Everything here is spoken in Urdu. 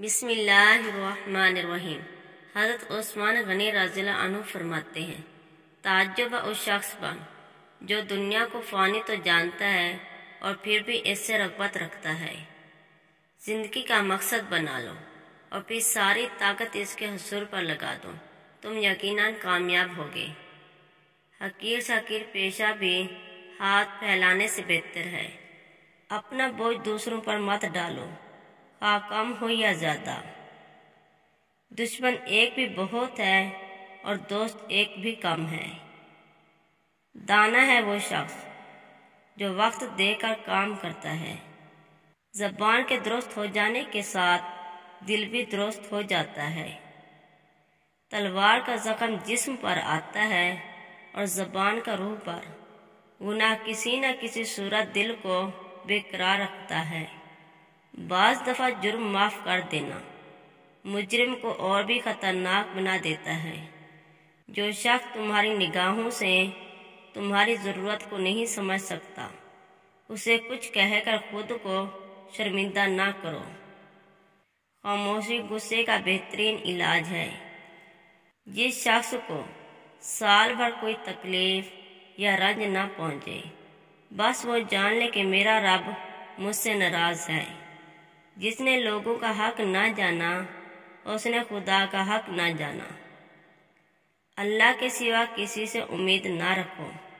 بسم اللہ الرحمن الرحیم۔ حضرت عثمان غنی رضی اللہ عنہ فرماتے ہیں، تعجب اس شخص پر جو دنیا کو فانی تو جانتا ہے اور پھر بھی اس سے رغبت رکھتا ہے۔ زندگی کا مقصد بنا لو اور پھر ساری طاقت اس کے حصول پر لگا دو، تم یقیناً کامیاب ہوگے۔ حقیر سے حقیر پیشہ بھی ہاتھ پھیلانے سے بہتر ہے۔ اپنا بوجھ دوسروں پر مت ڈالو، خواہ کم ہو یا زیادہ۔ دشمن ایک بھی بہت ہے اور دوست ایک بھی کم ہے۔ دانا ہے وہ شخص جو وقت دے کر کام کرتا ہے۔ زبان کے درست ہو جانے کے ساتھ دل بھی درست ہو جاتا ہے۔ تلوار کا زخم جسم پر آتا ہے اور زبان کا روح پر۔ گناہ کسی نہ کسی صورت دل کو بے قرار رکھتا ہے۔ بعض دفعہ جرم معاف کر دینا مجرم کو اور بھی خطرناک بنا دیتا ہے۔ جو شخص تمہاری نگاہوں سے تمہاری ضرورت کو نہیں سمجھ سکتا، اسے کچھ کہہ کر خود کو شرمندہ نہ کرو۔ خاموشی غصے کا بہترین علاج ہے۔ جس شخص کو سال بھر کوئی تکلیف یا رنج نہ پہنچے، بس وہ جان لے کہ میرا رب مجھ سے ناراض ہے۔ جس نے لوگوں کا حق نہ جانا، اس نے خدا کا حق نہ جانا۔ اللہ کے سوا کسی سے امید نہ رکھو۔